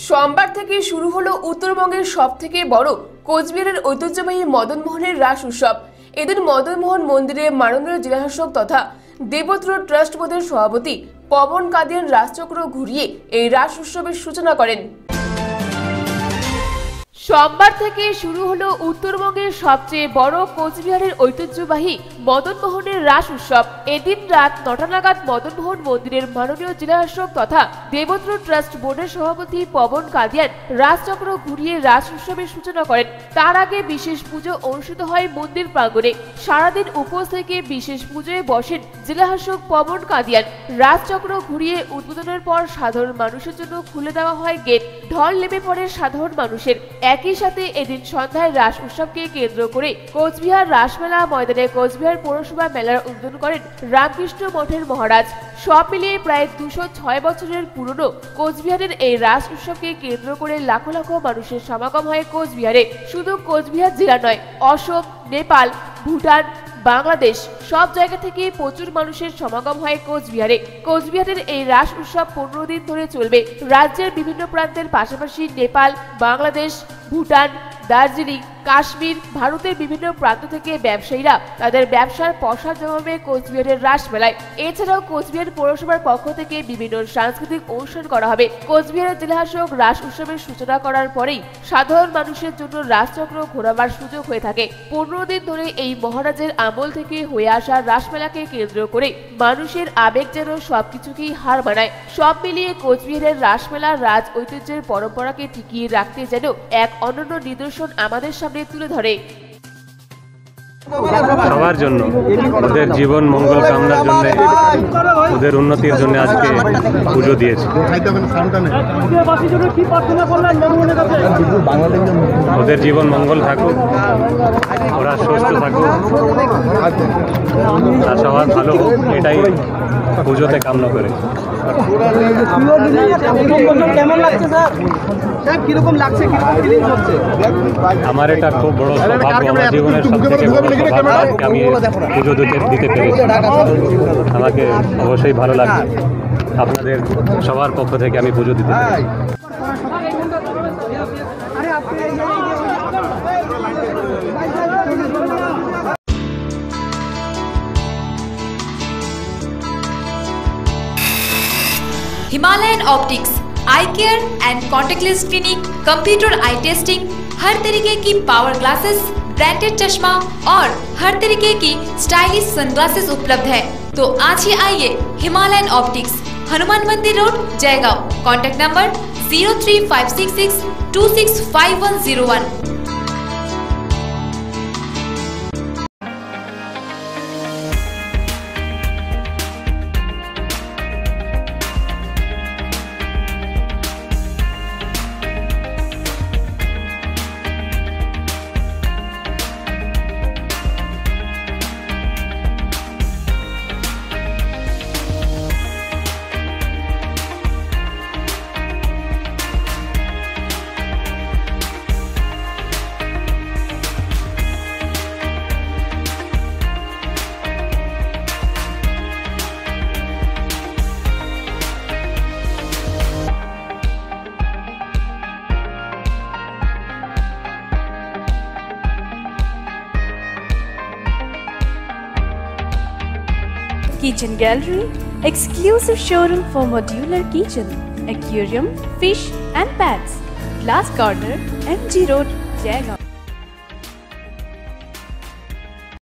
সোমবার থেকে শুরু হলো উত্তরবঙ্গের সবথেকে বড় কোচবিহারের ঐতিহ্যবাহী মদনমোহনের রাস উৎসব। এদিন মদনমোহন মন্দিরে মাননীয় জেলাশাসক তথা দেবত্র ট্রাস্ট বোর্ডের সভাপতি পবন কাদিয়ান রাজচক্র ঘুরিয়ে এই রাস উৎসবের সূচনা করেন। সোমবার থেকে শুরু হলো উত্তরবঙ্গের সবচেয়ে বড় কোচবিহারের ঐতিহ্যবাহী মদনমোহনের রাস উৎসব। এদিন রাত ৯টা নাগাদ মদনমোহন মন্দিরের মাননীয় জেলাশাসক তথা দেবত্র ট্রাস্ট বোর্ডের সভাপতি পবন কাদিয়ান রাজচক্র ঘুরিয়ে রাস উৎসবের সূচনা করেন। তার আগে বিশেষ পুজো অনুষ্ঠিত হয় মন্দির প্রাঙ্গণে। সারাদিন উপোস থেকে বিশেষ পুজোয় বসেন জেলাশাসক পবন কাদিয়ান। রাজচক্র ঘুরিয়ে উদ্বোধনের পর সাধারণ মানুষের জন্য খুলে দেওয়া হয় গেট। ঢল নেমে পড়ে সাধারণ মানুষের। একই সাথে এদিন সন্ধ্যায় রাস উৎসবকে কেন্দ্র করে কোচবিহার রাসমেলা ময়দানে কোচবিহার পৌরসভা মেলার উদ্বোধন করেন রামকৃষ্ণ মঠের মহারাজ। সব মিলিয়ে প্রায় ২০৬ বছরের পুরনো কোচবিহারের এই রাস উৎসবকে কেন্দ্র করে লাখো লাখো মানুষের সমাগম হয় কোচবিহারে। শুধু কোচবিহার জেলা নয়, অসম, নেপাল, ভুটান, বাংলাদেশ সব জায়গা থেকে প্রচুর মানুষের সমাগম হয় কোচবিহারে। কোচবিহারের এই রাস উৎসব ১৫ দিন ধরে চলবে। রাজ্যের বিভিন্ন প্রান্তের পাশাপাশি নেপাল, বাংলাদেশ, ভুটান, দার্জিলিং, কাশ্মীর, ভারতের বিভিন্ন প্রান্ত থেকে ব্যবসায়ীরা তাদের ব্যবসার পসরা জমাবে কোচবিহারের রাস মেলায়। এছাড়াও কোচবিহার পৌরসভার পক্ষ থেকে বিভিন্ন সাংস্কৃতিক অনুষ্ঠান করা হবে। কোচবিহারের জেলাশাসক রাস উৎসবের সূচনা করার পরেই সাধারণ মানুষের জন্য রাসচক্র ঘোরাবার সুযোগ হয়ে থাকে। ১৫ দিন ধরে এই মহারাজের আমল থেকে হয়ে আসা রাসমেলাকে কেন্দ্র করে মানুষের আবেগ যেন সবকিছুকেই হার মানায়। সব মিলিয়ে কোচবিহারের রাসমেলা রাজ ঐতিহ্যের পরম্পরাকে টিকিয়ে রাখতে যেন এক অনন্য নিদর্শন আমাদের সামনে তুলে ধরে। সবার জন্য ওদের জীবন মঙ্গল কামনার জন্য, ওদের উন্নতির জন্য আজকে পুজো দিয়েছে। ওদের জীবন মঙ্গল থাকুক, ওরা সুস্থ থাকুক, আর সবার ভালো হোক, এটাই পুজোতে কামনা করে। আমার এটা খুব বড় সৌভাগ্য, আমার জীবনের সবথেকে বড় সৌভাগ্য আমি পুজো দিতে পেরেছি। আমাকে অবশ্যই ভালো লাগবে। আপনাদের সবার পক্ষ থেকে আমি পুজো দিতে পেরেছি। Himalayan optics eye care and contactless clinic, computer eye testing, हर तरीके की पावर ग्लासेस, ब्रांडेड चश्मा और हर तरीके की स्टाइलिश सनग्लासेस उपलब्ध है। तो आज ही आइए Himalayan optics, Hanuman Mandir road, Jaigaon. Contact number 03566265101। Kitchen Gallery, exclusive showroom for modular kitchen, aquarium, fish and pets. Glass Corner, MG Road, Jaigaon.